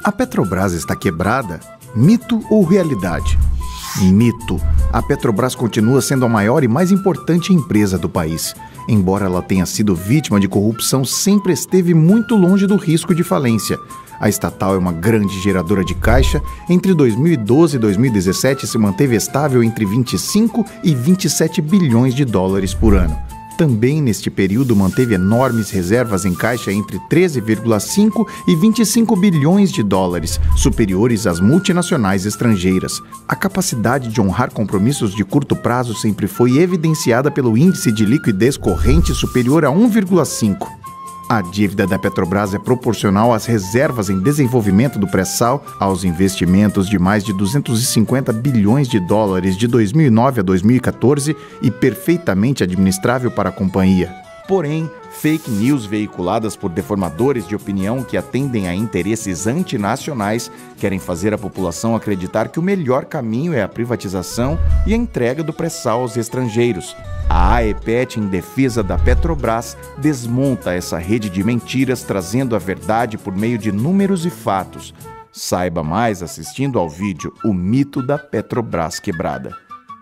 A Petrobras está quebrada? Mito ou realidade? Mito. A Petrobras continua sendo a maior e mais importante empresa do país. Embora ela tenha sido vítima de corrupção, sempre esteve muito longe do risco de falência. A estatal é uma grande geradora de caixa. Entre 2012 e 2017 se manteve estável entre 25 e 27 bilhões de dólares por ano. Também neste período manteve enormes reservas em caixa entre 13,5 e 25 bilhões de dólares, superiores às multinacionais estrangeiras. A capacidade de honrar compromissos de curto prazo sempre foi evidenciada pelo índice de liquidez corrente superior a 1,5. A dívida da Petrobras é proporcional às reservas em desenvolvimento do pré-sal, aos investimentos de mais de 250 bilhões de dólares de 2009 a 2014 e perfeitamente administrável para a companhia. Porém, fake news veiculadas por deformadores de opinião que atendem a interesses antinacionais querem fazer a população acreditar que o melhor caminho é a privatização e a entrega do pré-sal aos estrangeiros. A AEPET, em defesa da Petrobras, desmonta essa rede de mentiras, trazendo a verdade por meio de números e fatos. Saiba mais assistindo ao vídeo O Mito da Petrobras Quebrada.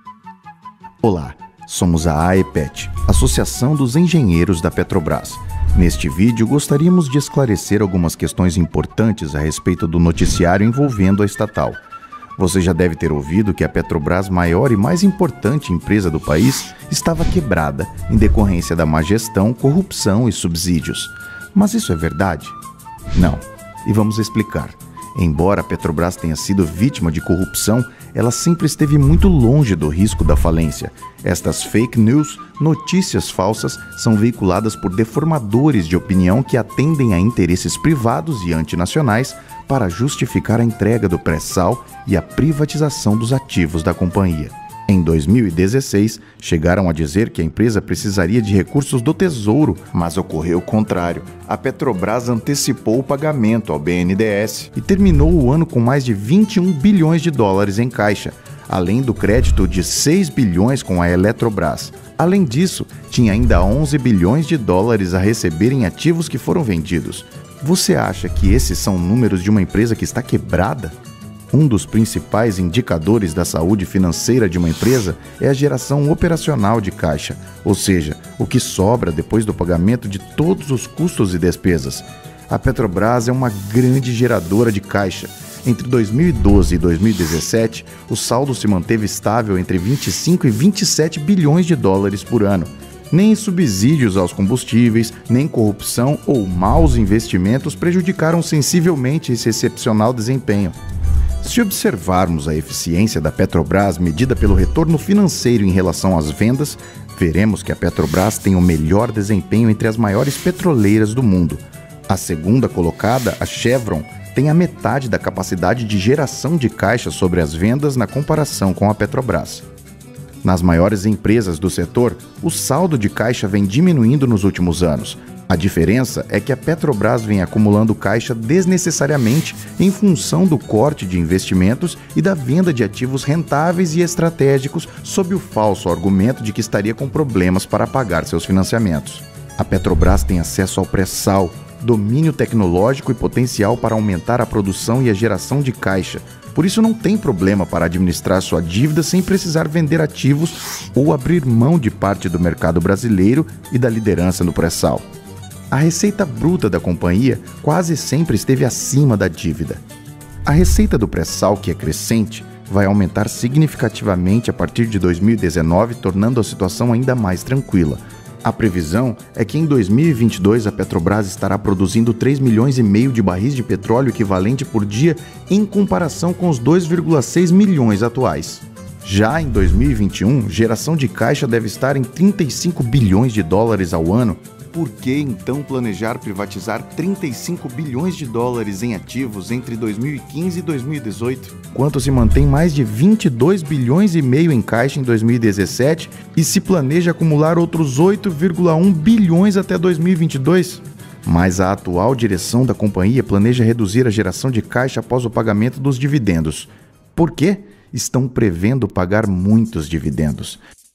Olá, somos a AEPET, Associação dos Engenheiros da Petrobras. Neste vídeo, gostaríamos de esclarecer algumas questões importantes a respeito do noticiário envolvendo a estatal. Você já deve ter ouvido que a Petrobras, maior e mais importante empresa do país, estava quebrada em decorrência da má gestão, corrupção e subsídios. Mas isso é verdade? Não. E vamos explicar. Embora a Petrobras tenha sido vítima de corrupção, ela sempre esteve muito longe do risco da falência. Estas fake news, notícias falsas, são veiculadas por deformadores de opinião que atendem a interesses privados e antinacionais para justificar a entrega do pré-sal e a privatização dos ativos da companhia. Em 2016, chegaram a dizer que a empresa precisaria de recursos do Tesouro, mas ocorreu o contrário. A Petrobras antecipou o pagamento ao BNDES e terminou o ano com mais de 21 bilhões de dólares em caixa, além do crédito de 6 bilhões com a Eletrobras. Além disso, tinha ainda 11 bilhões de dólares a receber em ativos que foram vendidos. Você acha que esses são números de uma empresa que está quebrada? Um dos principais indicadores da saúde financeira de uma empresa é a geração operacional de caixa, ou seja, o que sobra depois do pagamento de todos os custos e despesas. A Petrobras é uma grande geradora de caixa. Entre 2012 e 2017, o saldo se manteve estável entre 25 e 27 bilhões de dólares por ano. Nem subsídios aos combustíveis, nem corrupção ou maus investimentos prejudicaram sensivelmente esse excepcional desempenho. Se observarmos a eficiência da Petrobras medida pelo retorno financeiro em relação às vendas, veremos que a Petrobras tem o melhor desempenho entre as maiores petroleiras do mundo. A segunda colocada, a Chevron, tem a metade da capacidade de geração de caixa sobre as vendas na comparação com a Petrobras. Nas maiores empresas do setor, o saldo de caixa vem diminuindo nos últimos anos. A diferença é que a Petrobras vem acumulando caixa desnecessariamente em função do corte de investimentos e da venda de ativos rentáveis e estratégicos sob o falso argumento de que estaria com problemas para pagar seus financiamentos. A Petrobras tem acesso ao pré-sal, domínio tecnológico e potencial para aumentar a produção e a geração de caixa. Por isso não tem problema para administrar sua dívida sem precisar vender ativos ou abrir mão de parte do mercado brasileiro e da liderança no pré-sal. A receita bruta da companhia quase sempre esteve acima da dívida. A receita do pré-sal, que é crescente, vai aumentar significativamente a partir de 2019, tornando a situação ainda mais tranquila. A previsão é que em 2022 a Petrobras estará produzindo 3,5 milhões de barris de petróleo equivalente por dia em comparação com os 2,6 milhões atuais. Já em 2021, geração de caixa deve estar em 35 bilhões de dólares ao ano. Por que então planejar privatizar 35 bilhões de dólares em ativos entre 2015 e 2018, enquanto se mantém mais de 22 bilhões e meio em caixa em 2017 e se planeja acumular outros 8,1 bilhões até 2022? Mas a atual direção da companhia planeja reduzir a geração de caixa após o pagamento dos dividendos. Por quê? Estão prevendo pagar muitos dividendos.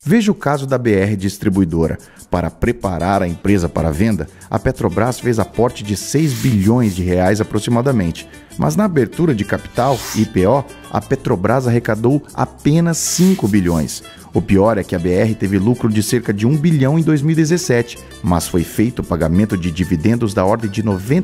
Veja o caso da BR Distribuidora. Para preparar a empresa para a venda, a Petrobras fez aporte de 6 bilhões de reais aproximadamente. Mas na abertura de capital, IPO, a Petrobras arrecadou apenas 5 bilhões. O pior é que a BR teve lucro de cerca de 1 bilhão em 2017, mas foi feito o pagamento de dividendos da ordem de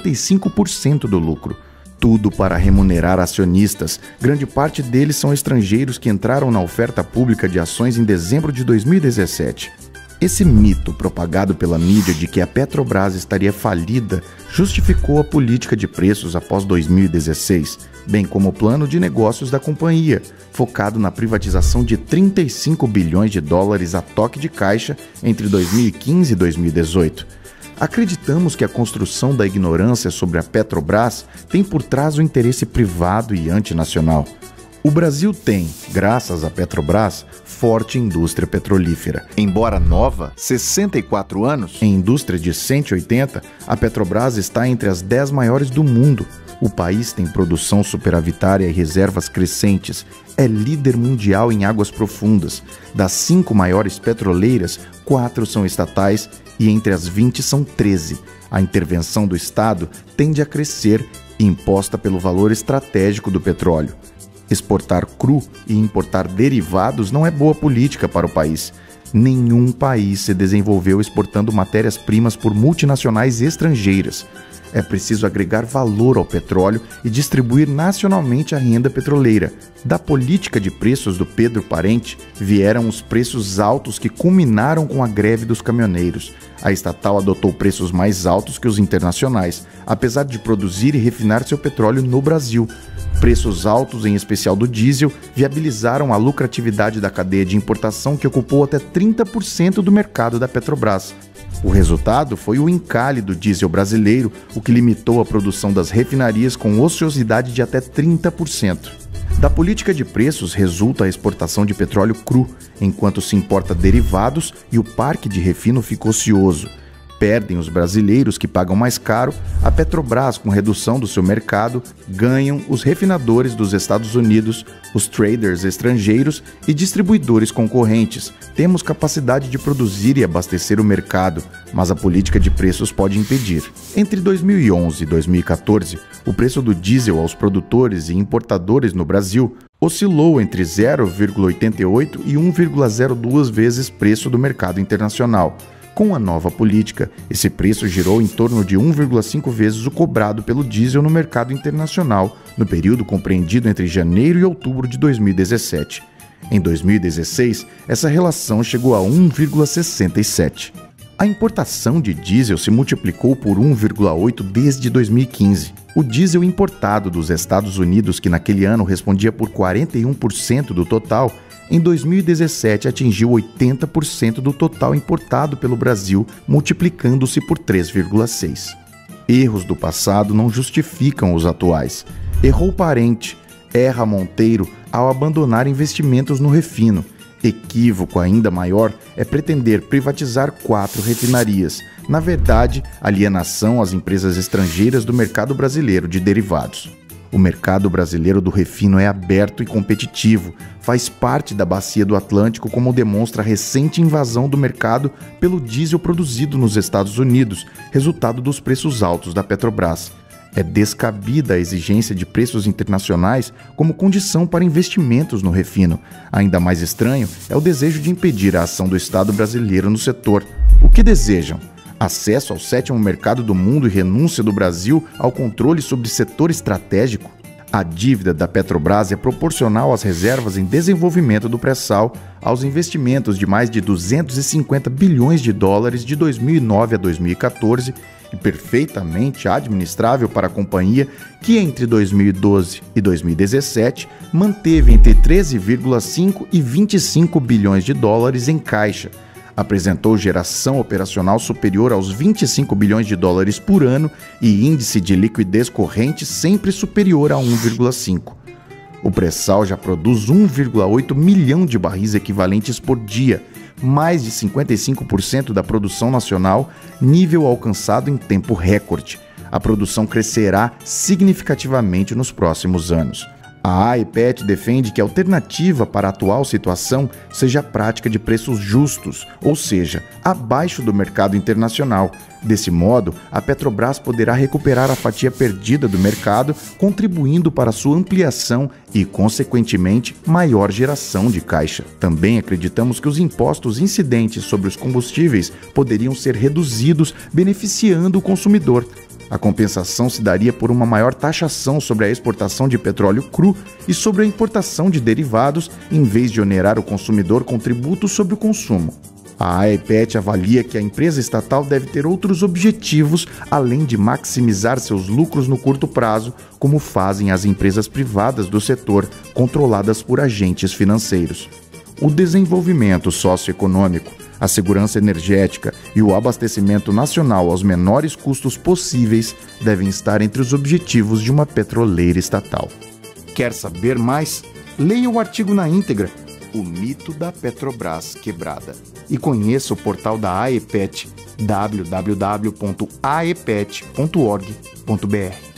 95% do lucro. Tudo para remunerar acionistas. Grande parte deles são estrangeiros que entraram na oferta pública de ações em dezembro de 2017. Esse mito propagado pela mídia de que a Petrobras estaria falida justificou a política de preços após 2016, bem como o plano de negócios da companhia, focado na privatização de 35 bilhões de dólares a toque de caixa entre 2015 e 2018. Acreditamos que a construção da ignorância sobre a Petrobras tem por trás o interesse privado e antinacional. O Brasil tem, graças à Petrobras, forte indústria petrolífera. Embora nova, 64 anos, em indústria de 180, a Petrobras está entre as 10 maiores do mundo. O país tem produção superavitária e reservas crescentes. É líder mundial em águas profundas. Das 5 maiores petroleiras, 4 são estatais e entre as 20 são 13. A intervenção do Estado tende a crescer, imposta pelo valor estratégico do petróleo. Exportar cru e importar derivados não é boa política para o país. Nenhum país se desenvolveu exportando matérias-primas por multinacionais estrangeiras. É preciso agregar valor ao petróleo e distribuir nacionalmente a renda petroleira. Da política de preços do Pedro Parente, vieram os preços altos que culminaram com a greve dos caminhoneiros. A estatal adotou preços mais altos que os internacionais, apesar de produzir e refinar seu petróleo no Brasil. Preços altos, em especial do diesel, viabilizaram a lucratividade da cadeia de importação que ocupou até 30% do mercado da Petrobras. O resultado foi o encalhe do diesel brasileiro, o que limitou a produção das refinarias com ociosidade de até 30%. Da política de preços resulta a exportação de petróleo cru, enquanto se importa derivados e o parque de refino fica ocioso. Perdem os brasileiros que pagam mais caro, a Petrobras, com redução do seu mercado, ganham os refinadores dos Estados Unidos, os traders estrangeiros e distribuidores concorrentes. Temos capacidade de produzir e abastecer o mercado, mas a política de preços pode impedir. Entre 2011 e 2014, o preço do diesel aos produtores e importadores no Brasil oscilou entre 0,88 e 1,02 vezes preço do mercado internacional. Com a nova política, esse preço girou em torno de 1,5 vezes o cobrado pelo diesel no mercado internacional, no período compreendido entre janeiro e outubro de 2017. Em 2016, essa relação chegou a 1,67. A importação de diesel se multiplicou por 1,8 desde 2015. O diesel importado dos Estados Unidos, que naquele ano respondia por 41% do total, em 2017 atingiu 80% do total importado pelo Brasil, multiplicando-se por 3,6. Erros do passado não justificam os atuais. Errou Parente, erra Monteiro ao abandonar investimentos no refino. Equívoco ainda maior é pretender privatizar 4 refinarias. Na verdade, alienação às empresas estrangeiras do mercado brasileiro de derivados. O mercado brasileiro do refino é aberto e competitivo, faz parte da bacia do Atlântico, como demonstra a recente invasão do mercado pelo diesel produzido nos Estados Unidos, resultado dos preços altos da Petrobras. É descabida a exigência de preços internacionais como condição para investimentos no refino. Ainda mais estranho é o desejo de impedir a ação do Estado brasileiro no setor. O que desejam? Acesso ao 7º mercado do mundo e renúncia do Brasil ao controle sobre setor estratégico? A dívida da Petrobras é proporcional às reservas em desenvolvimento do pré-sal, aos investimentos de mais de 250 bilhões de dólares de 2009 a 2014 e perfeitamente administrável para a companhia que entre 2012 e 2017 manteve entre 13,5 e 25 bilhões de dólares em caixa. Apresentou geração operacional superior aos 25 bilhões de dólares por ano e índice de liquidez corrente sempre superior a 1,5. O pré-sal já produz 1,8 milhão de barris equivalentes por dia, mais de 55% da produção nacional, nível alcançado em tempo recorde. A produção crescerá significativamente nos próximos anos. A AEPET defende que a alternativa para a atual situação seja a prática de preços justos, ou seja, abaixo do mercado internacional. Desse modo, a Petrobras poderá recuperar a fatia perdida do mercado, contribuindo para sua ampliação e, consequentemente, maior geração de caixa. Também acreditamos que os impostos incidentes sobre os combustíveis poderiam ser reduzidos, beneficiando o consumidor. A compensação se daria por uma maior taxação sobre a exportação de petróleo cru e sobre a importação de derivados, em vez de onerar o consumidor com tributos sobre o consumo. A AEPET avalia que a empresa estatal deve ter outros objetivos, além de maximizar seus lucros no curto prazo, como fazem as empresas privadas do setor, controladas por agentes financeiros. O desenvolvimento socioeconômico, a segurança energética e o abastecimento nacional aos menores custos possíveis devem estar entre os objetivos de uma petroleira estatal. Quer saber mais? Leia o artigo na íntegra, O Mito da Petrobras Quebrada, e conheça o portal da AEPET, www.aepet.org.br.